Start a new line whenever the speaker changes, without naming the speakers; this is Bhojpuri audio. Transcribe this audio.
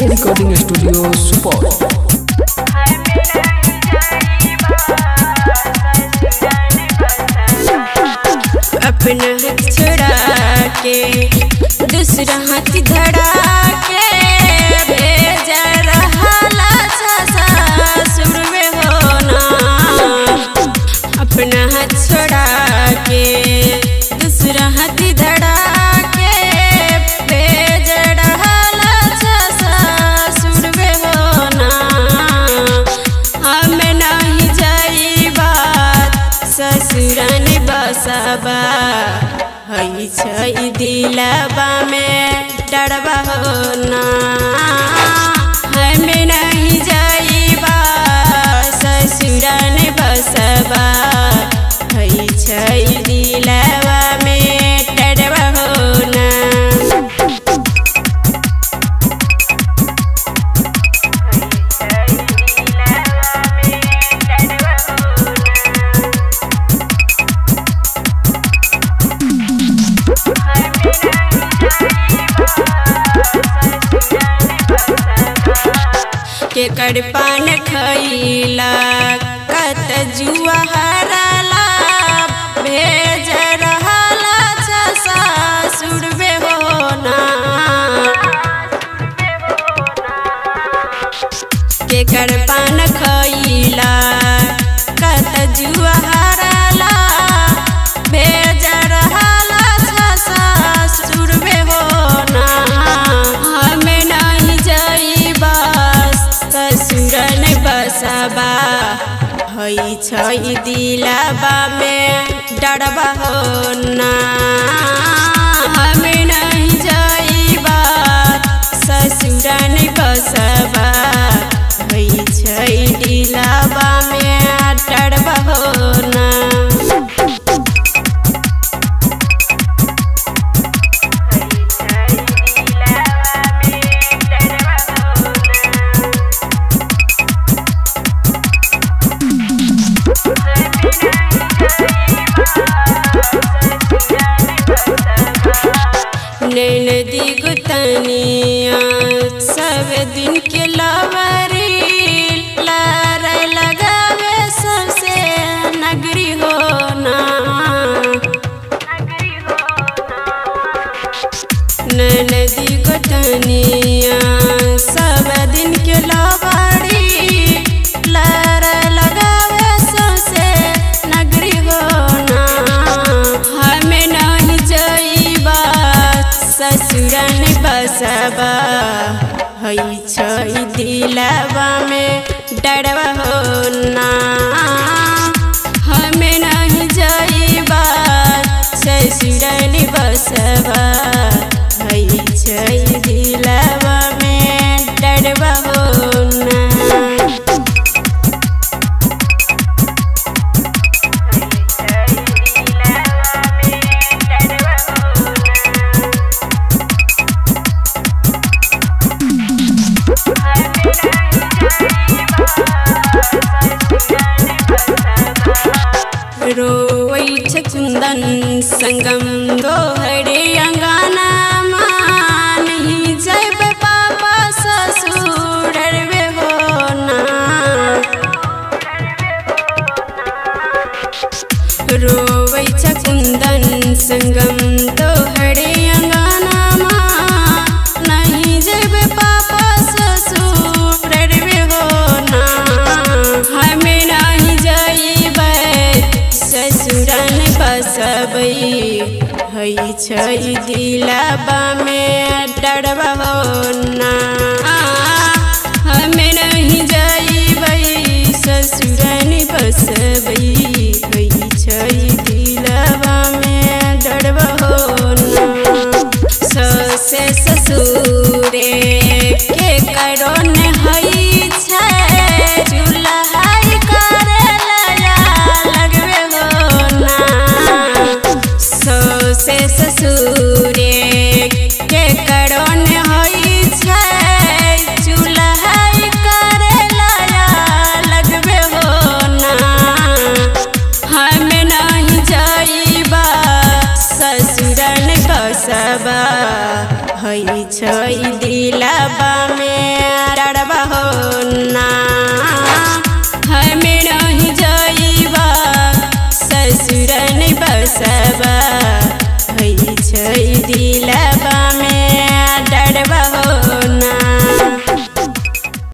SK recording studio Supaul.
अपना हाथ छोड़ा के दूसरा हाथ धड़ा के भेज रहा ससुर में होना। अपना हाथ छोड़ा के दूसरा हाथ धड़ा के भेज रहा ससुर में होना। हम नहीं जाई बात ससुरन बसबा हई छै दिलबा में डरबा होना। हम नहीं जाइबा ससुरन बसबा हई छै दिलबा में डरबा होना। के कड़पान खैला कत जुआ हरला भेज रहा ससुर में होना। के कड़पान खैला कत जुआ हरला भेज रहा ससुर में होना। हम नहीं जाइबा ससुरन बसबा हई छै दिलबा में डरबा होना। हम नहीं जाइबा ससुरन बसबा हई छै दिलबा में डरबा होना। नैन दिगुतनिया सब दिन के लवरी लार लगावे सबसे नगरी होना। नैन दिगुतनिया सब दिन के लवरी लार लगावे सबसे नगरी होना। हम नहीं जाइबा ससुरन बसबा हई छै दिलबा में डरबा होना। हम नहीं जाइबा ससुरन बसबा हई छै दिलबा में डरबा होना। रोई छ कुंदन संगम दोहरे अंगना नहीं जब पापा ससुर रे होना। रोई छ कुंदन संगम दोहरे अंगना नहीं जब पापा ससुर रे होना। हम नहीं जाइबा ससुरन बसबई हई छै दिलबा में डरबा होना। हम नहीं जाइबा ससुरन बसबई हई छै दिलबा में डरबा होना। ससे ससुरे के करोन हई छै चूल्हा से ससुरे के करोन हई छै चूल्हा करे लगबे होना। हम नहीं जाइबा ससुरन बसबा हई छै दिलबा में डरबा हो ना हमें नहीं जाइबा ससुर नहीं बसबा हई छै दिलबा